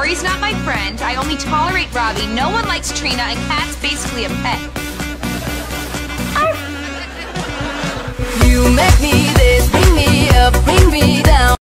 Tori's not my friend. I only tolerate Robbie. No one likes Trina, and Kat's basically a pet.